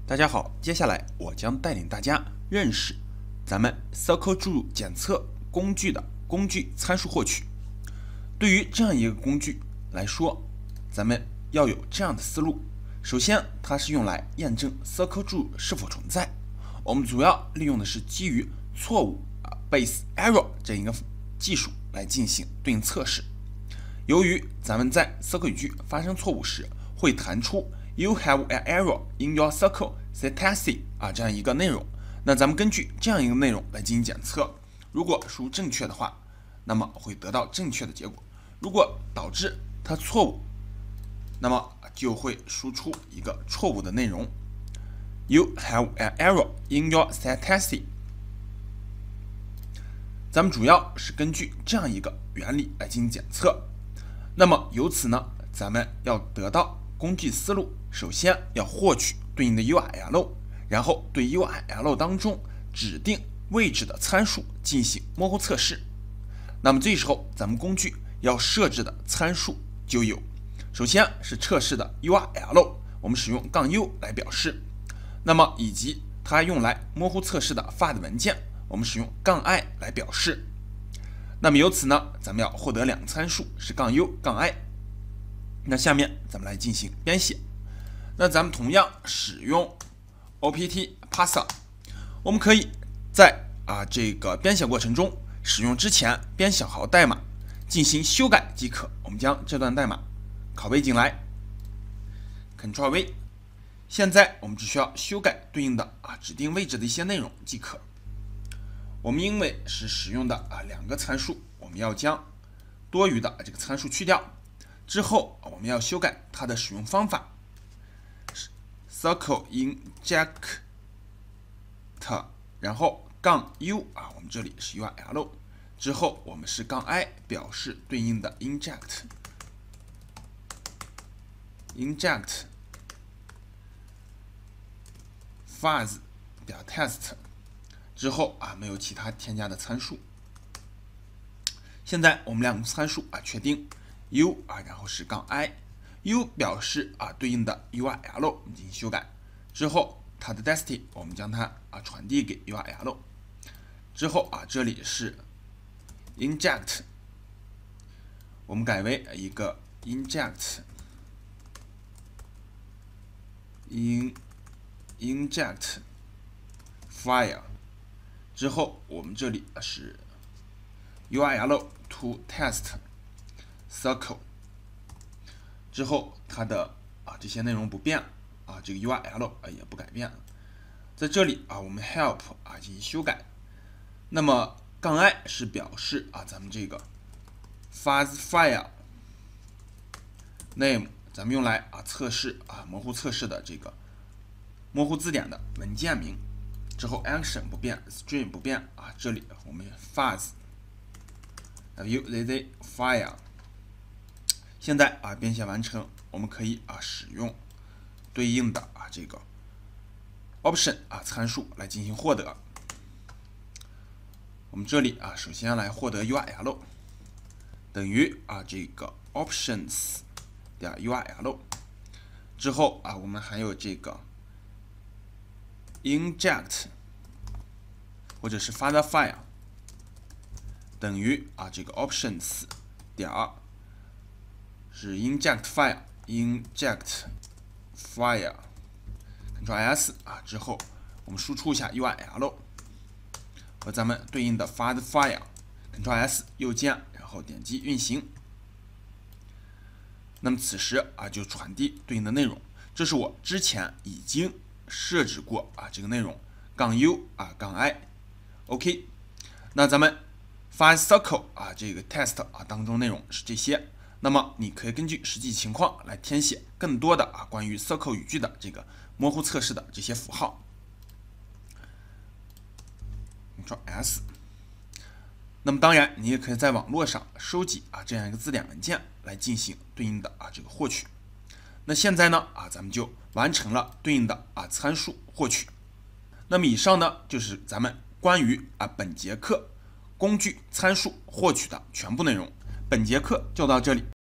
大家好，接下来我将带领大家认识咱们 Circle 注入检测工具的工具参数获取。对于这样一个工具来说，咱们要有这样的思路。首先，它是用来验证 Circle 注入是否存在。我们主要利用的是基于错误base error 这一个技术来进行对应测试。由于咱们在 Circle 语句发生错误时，会弹出 You have an error in your circle syntax 这样一个内容。那咱们根据这样一个内容来进行检测，如果输入正确的话，那么会得到正确的结果；如果导致它错误，那么就会输出一个错误的内容。You have an error in your syntax。咱们主要是根据这样一个原理来进行检测。那么由此呢，咱们要得到工具思路，首先要获取对应的 URL， 然后对 URL 当中指定位置的参数进行模糊测试。那么这时候咱们工具要设置的参数就有，首先是测试的 URL， 我们使用-u 来表示，那么以及它用来模糊测试的 FAT 文件，我们使用-i 来表示。那么由此呢，咱们要获得两个参数是-u、-i。那下面咱们来进行编写。那咱们同样使用 opt parser， 我们可以在这个编写过程中使用之前编写好代码进行修改即可。我们将这段代码拷贝进来 ，Ctrl V。现在我们只需要修改对应的指定位置的一些内容即可。我们因为是使用的两个参数，我们要将多余的这个参数去掉。之后我们要修改它的使用方法 ，circle inject， 然後-u我们这里是 URL， 之后我们是-i 表示对应的 inject fuzz 表 test， 之后没有其他添加的参数。现在我们两个参数确定。u 然后是-i，u 表示对应的 URL， 我们进行修改之后，它的 destiny 我们将它传递给 URL， 之後这里是 inject， 我们改为一个 inject file， 之后我们这里是 URL to test circle， 之后它的这些内容不变这个 URL 也不改变。在这里我们 help 进行修改。那么-i 是表示咱们这个 fuzz file name， 咱们用来测试模糊测试的这个模糊字典的文件名。之后 action 不变 ，string 不变这里我们 fuzz view this file。现在编写完成，我们可以使用对应的这个 option 参数来进行获得。我们这里首先来获得 URL 等于这个 options 点 URL， 之后我们还有这个 inject 或者是 further file 等于这个 options 点是 inject file Ctrl S 之后我们输出一下 URL 和咱们对应的 fuzz file Ctrl S 右键，然后点击运行。那么此时就传递对应的内容，这是我之前已经设置过这个内容-u -i OK。那咱们 fuzz circle 这个 test 当中内容是这些。那么你可以根据实际情况来填写更多的关于 Circle 语句的这个模糊测试的这些符号。Ctrl S。那么当然，你也可以在网络上收集这样一个字典文件来进行对应的这个获取。那现在呢咱们就完成了对应的参数获取。那么以上呢就是咱们关于本节课工具参数获取的全部内容。本节课就到这里。